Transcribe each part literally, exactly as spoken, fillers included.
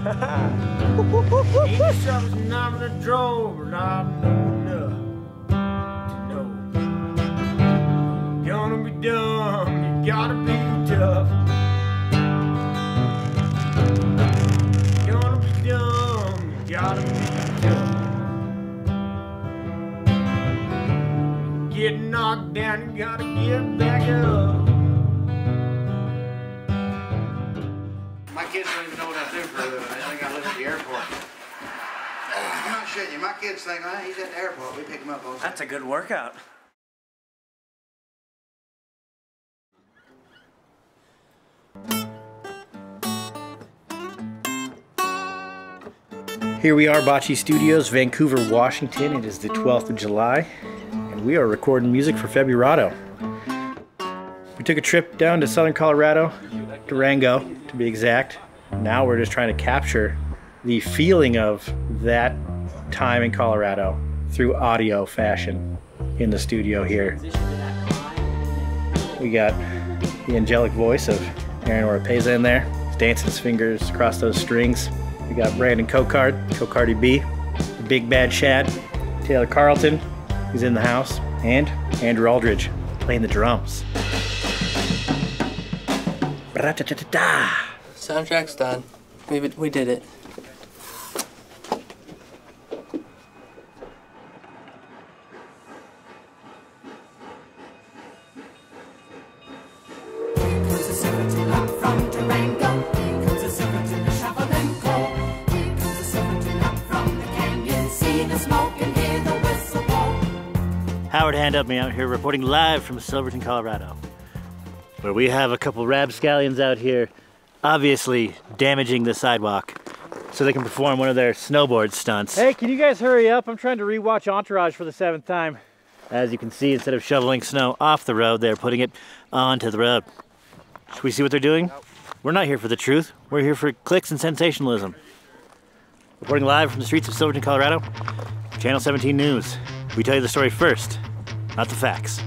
Gonna be dumb, you gotta be tough. Gonna be dumb, you gotta be tough. Get knocked down, you gotta get back up. My kids don't even know what I do for a living. They think I live at the airport. I'm not shitting you. My kids think, oh, he's at the airport. We pick him up all the time. That's a good workout. Here we are, Bocce Studios, Vancouver, Washington. It is the twelfth of July, and we are recording music for Feburado. We took a trip down to southern Colorado, Durango to be exact. Now we're just trying to capture the feeling of that time in Colorado through audio fashion in the studio here. We got the angelic voice of Aaron Oropeza in there. He's dancing his fingers across those strings. We got Brandon Cocard, Cocardy B, Big Bad Shad, Taylor Carlton, who's in the house, and Andrew Aldridge playing the drums. Soundtrack's done. We, we did it. Howard Hand Up Me out here reporting live from Silverton, Colorado, where we have a couple rapscallions out here obviously damaging the sidewalk so they can perform one of their snowboard stunts. Hey, can you guys hurry up? I'm trying to rewatch Entourage for the seventh time. As you can see, instead of shoveling snow off the road, they're putting it onto the road. Should we see what they're doing? We're not here for the truth. We're here for clicks and sensationalism. Reporting live from the streets of Silverton, Colorado, Channel seventeen News. We tell you the story first, not the facts.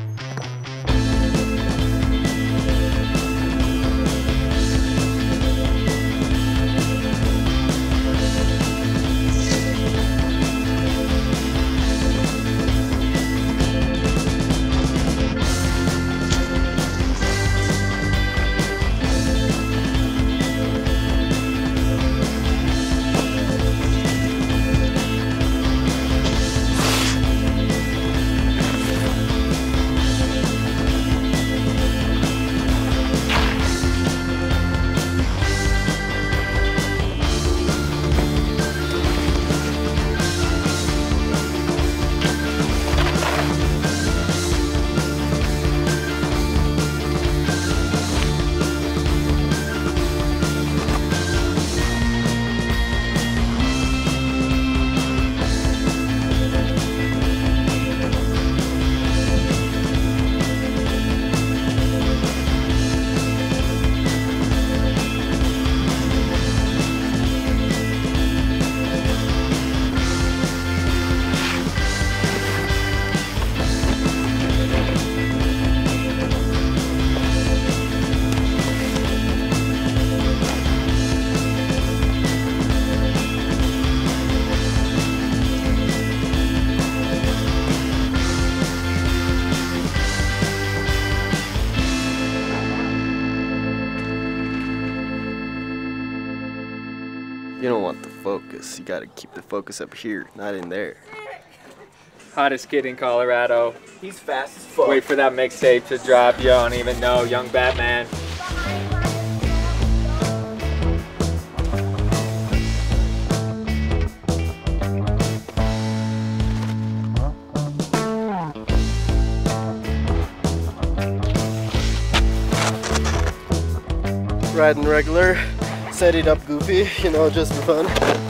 You don't want the focus. You gotta keep the focus up here, not in there. Hottest kid in Colorado. He's fast as fuck. Wait for that mixtape to drop. You don't even know. Young Batman. Riding regular, set it up goofy, you know, just for fun.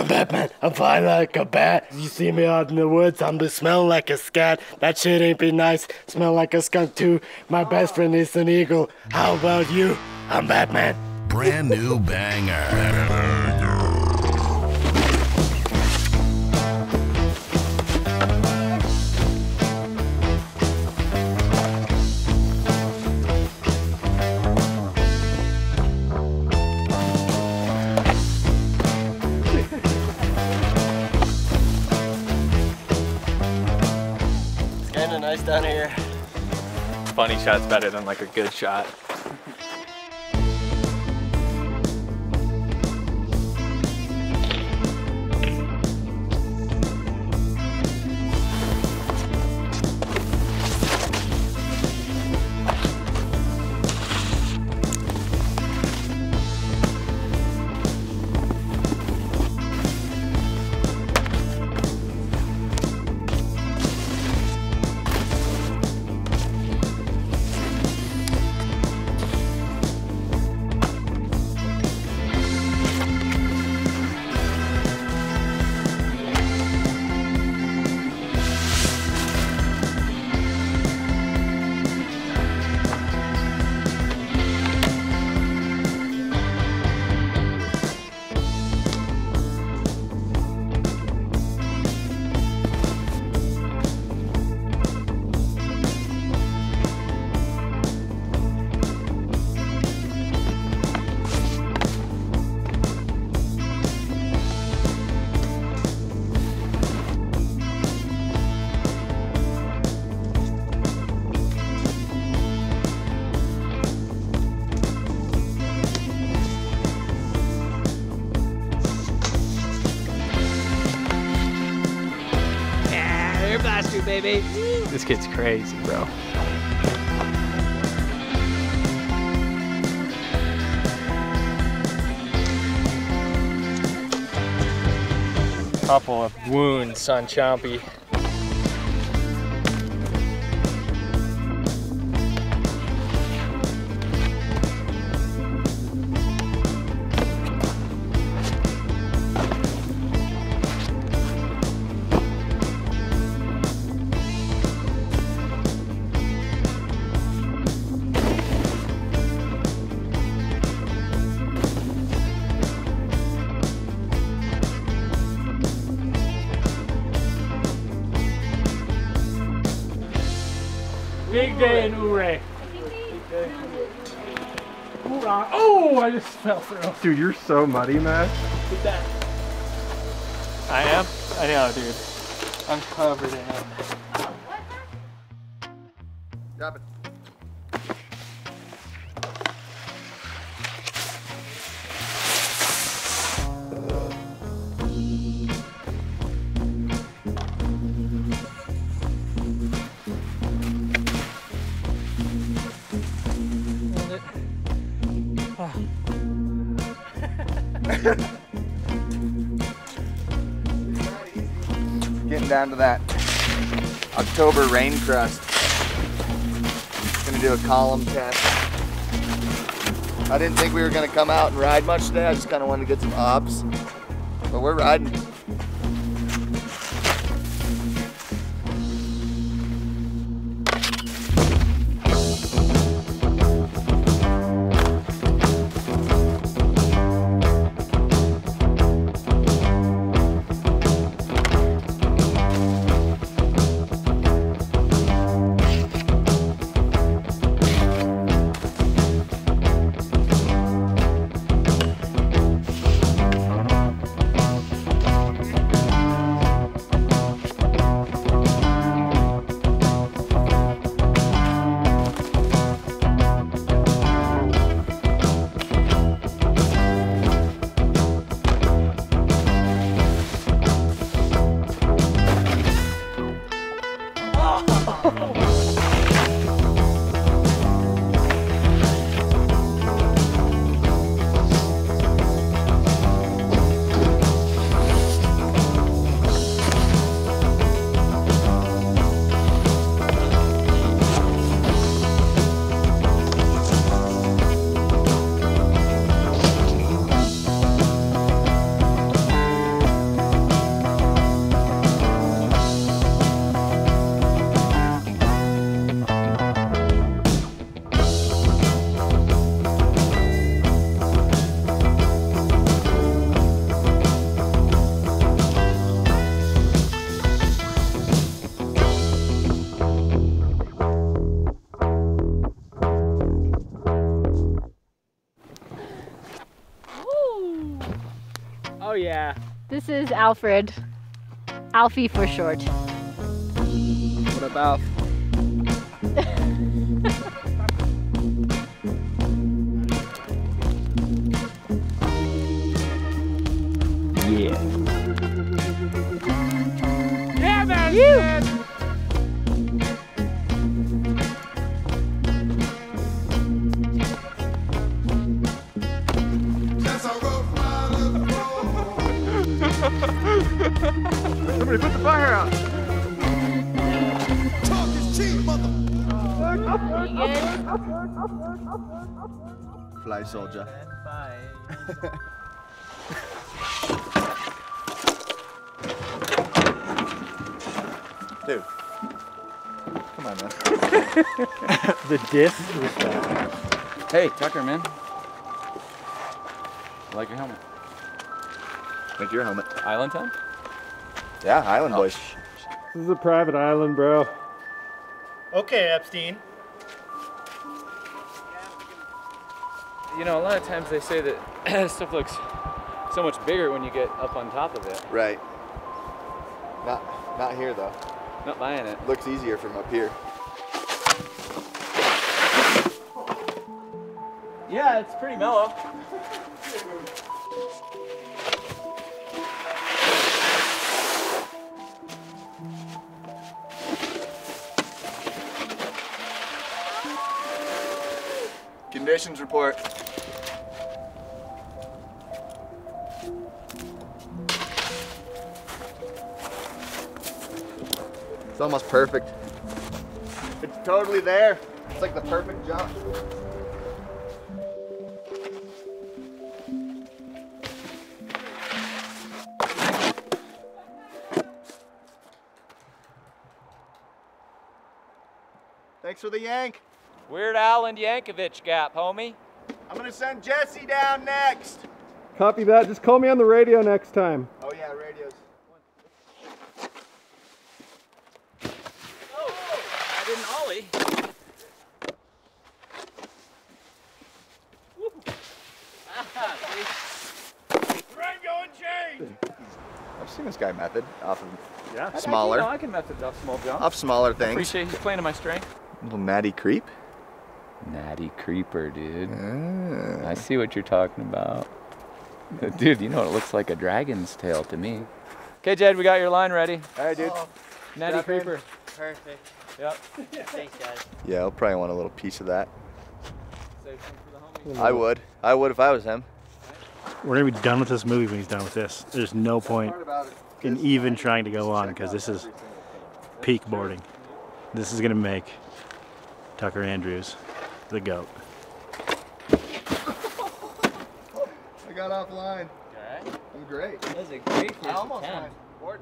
I'm Batman. I'm flying like a bat. You see me out in the woods, I'm just smelling like a scat. That shit ain't be nice. Smell like a skunk too. My best friend is an eagle. How about you? I'm Batman. Brand new banger. Kinda nice down here. Funny shot's better than like a good shot. Airblaster, baby. This kid's crazy, bro. Couple of wounds on Chompy. Big day in Ouray. Hoorah. Oh, I just fell through. Dude, you're so muddy, man. With that. I am? I know, dude. I'm covered in it. Drop it. Getting down to that October rain crust. Gonna do a column test. I didn't think we were gonna come out and ride much today. I just kind of wanted to get some obs, but we're riding. This is Alfred. Alfie for short. What up, Alf? Yeah. Yeah, man. You. Somebody put the fire out. You good? Fly soldier. Dude. Come on, man. The disc. Hey, Tucker, man. I like your helmet. Thank you, your helmet. Island time? Yeah, Island boys. This is a private island, bro. Okay, Epstein. You know, a lot of times they say that stuff looks so much bigger when you get up on top of it. Right. Not, not here though. Not buying it. Looks easier from up here. Yeah, it's pretty mellow. Conditions report. It's almost perfect. It's totally there. It's like the perfect jump. Thanks for the yank. Weird Al and Yankovic gap, homie. I'm gonna send Jesse down next. Copy that. Just call me on the radio next time. Oh yeah, radios. Oh, I didn't ollie. Rango and chain. I've seen this guy method off of Yeah, smaller, I, I, you know, I can method off small jump. off smaller things. Appreciate he's playing to my strength. Little natty creep. Natty creeper, dude. Ah. I see what you're talking about. Dude, you know it looks like a dragon's tail to me. Okay, Jed, we got your line ready. All right, dude. Natty Strap in. creeper. Perfect. Yep. Thanks, guys. Yeah, I'll probably want a little piece of that. Save some for the homies. I would. I would if I was him. We're gonna be done with this movie when he's done with this. There's no point in even trying to go on because this is peak boarding. This is gonna make Tucker Andrews the GOAT. I got offline. Alright. I'm great. That was a great first I almost attempt. went. Board.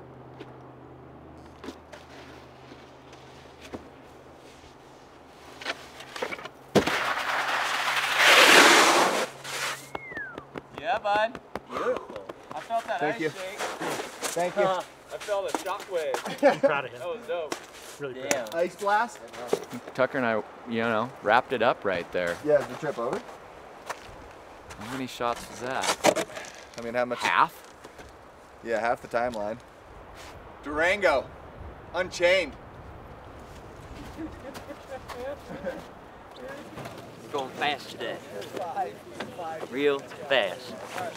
Yeah, bud. Beautiful. I felt that Thank ice you. shake. Thank you. Uh, I felt a shockwave. I'm proud of him. That was dope. Really Damn. proud. Ice blast? Tucker and I, you know, wrapped it up right there. Yeah, is the trip over? How many shots was that? I mean, how much? Half? Yeah, half the timeline. Durango. Unchained. We're going fast today. Real fast.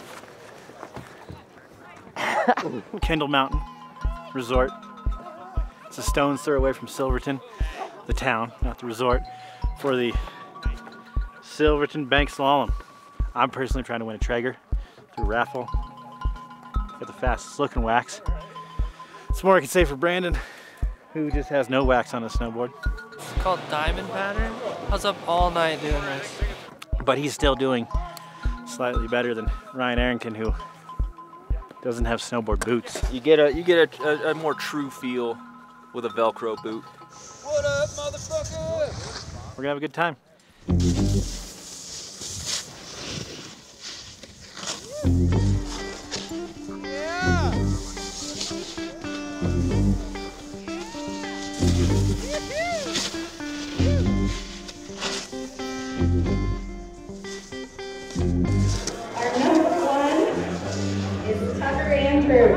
Kendall Mountain Resort. It's a stone's throw away from Silverton, the town, not the resort, for the Silverton Bank Slalom. I'm personally trying to win a Traeger through raffle. Got the fastest looking wax. It's more I can say for Brandon, who just has no wax on his snowboard. It's called diamond pattern. I was up all night doing this. But he's still doing slightly better than Ryan Arrington, who doesn't have snowboard boots. You get a you get a, a, a more true feel with a Velcro boot. What up, motherfucker? We're gonna have a good time. Our number one is Tucker Andrews.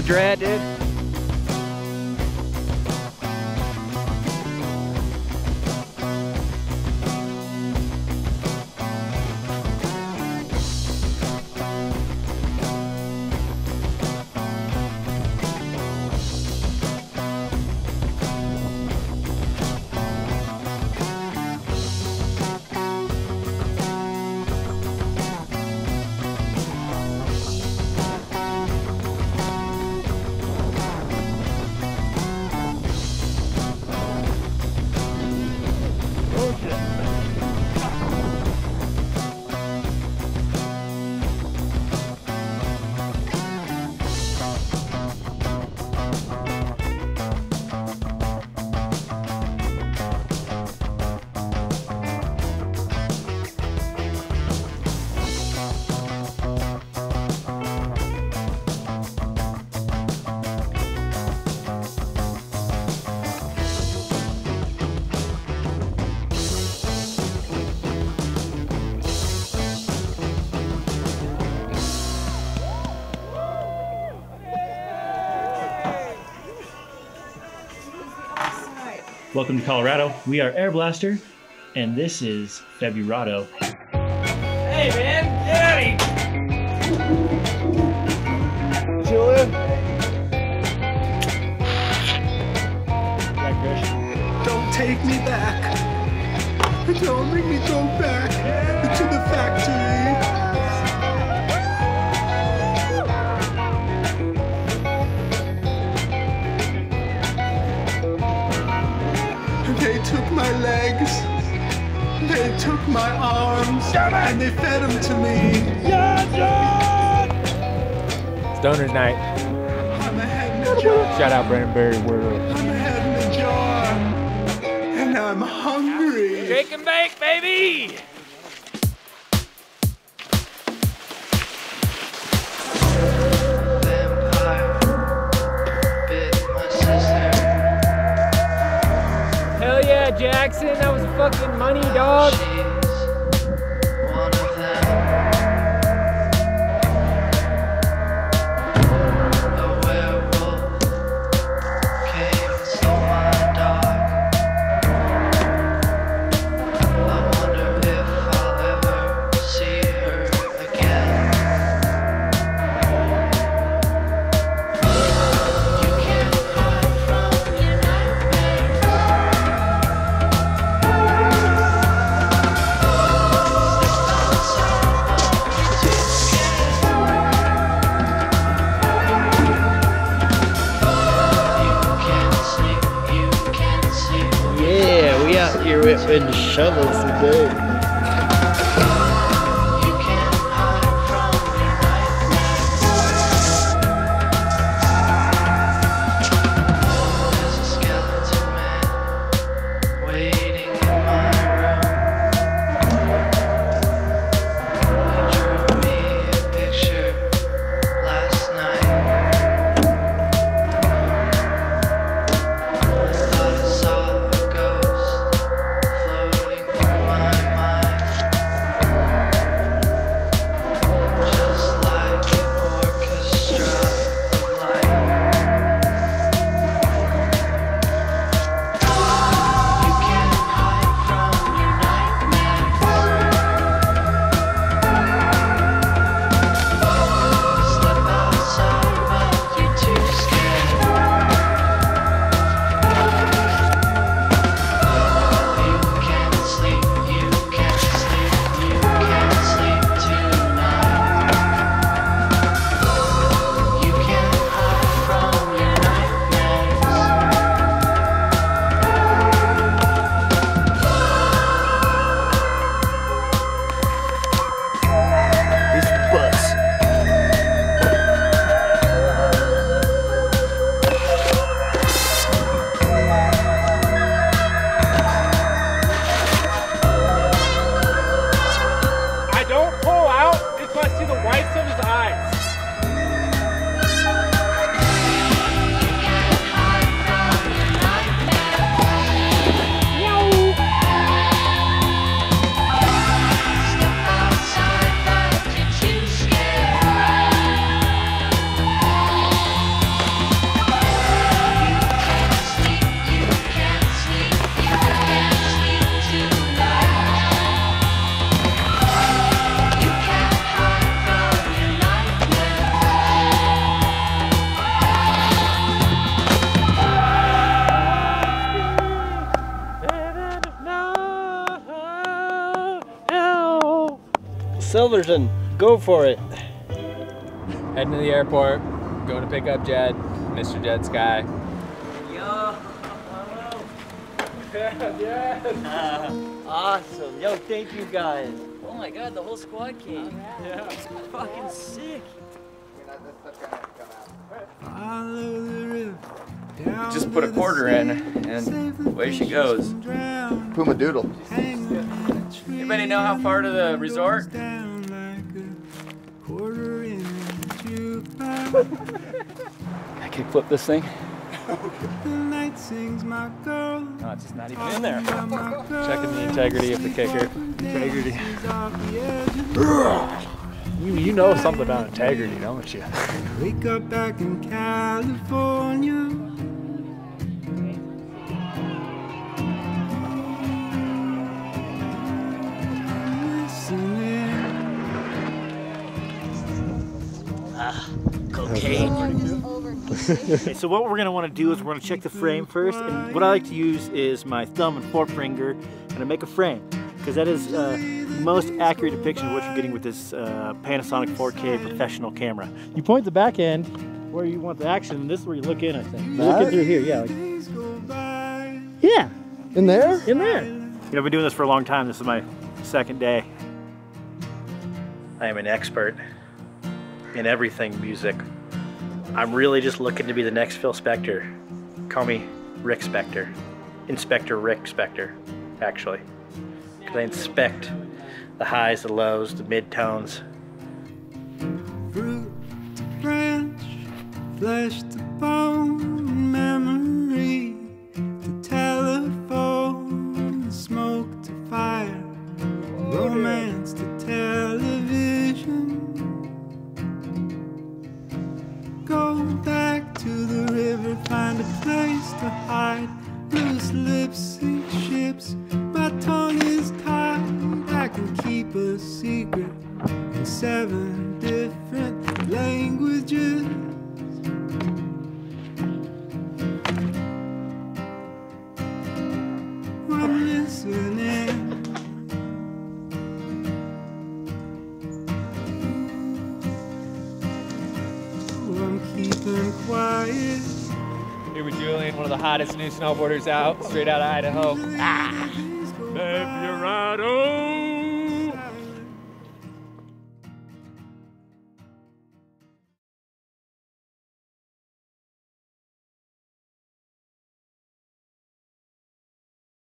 dread, dude. Welcome to Colorado. We are Airblaster, and this is Feburado. Hey man, get out of here! Julian? Yeah, Krish. Don't take me back. Don't make me go back to the factory. They took my legs, they took my arms, and they fed them to me. Stoner's night. I'm a head in a jar. Shout out Brandon Berry. Word. I'm a head in a jar, and I'm hungry. Shake and bake, baby! Hell yeah, Jackson, that was fucking money, dog. You're whipping shovels today. My Silverton, go for it. Heading to the airport, going to pick up Jed, Mister Jed Sky. Yo, Yeah, uh, awesome. Yo, thank you guys. oh my god, the whole squad came. Yeah. It's fucking sick. Just put a quarter in, and away she goes. Puma Doodle. Anybody know how far to the resort? I can flip this thing. No, it's just not even in there. Checking the integrity of the kicker. Integrity. You, you know something about integrity, don't you? Wake up back in California. Ah, cocaine. Okay, so what we're gonna want to do is we're gonna check the frame first, and what I like to use is my thumb and forefinger, and I make a frame because that is uh, the most accurate depiction of what you're getting with this uh, Panasonic four K professional camera. You point the back end where you want the action, and this is where you look in. I think. You look in through here, yeah. Like, yeah. In there? In there. You know, I've been doing this for a long time. This is my second day. I am an expert in everything music. I'm really just looking to be the next Phil Spector. Call me Rick Spector. Inspector Rick Spector, actually. Because I inspect the highs, the lows, the mid-tones. Fruit to branch, flesh to bone, memory to telephone, smoke to fire, romance to television. Go back to the river, find a place to hide. Loose lips sink ships, my tongue is tied. I can keep a secret in seven different languages. I'm listening. I'm keeping quiet. Here with Julian, one of the hottest new snowboarders out, straight out of Idaho. Ah! Feburado!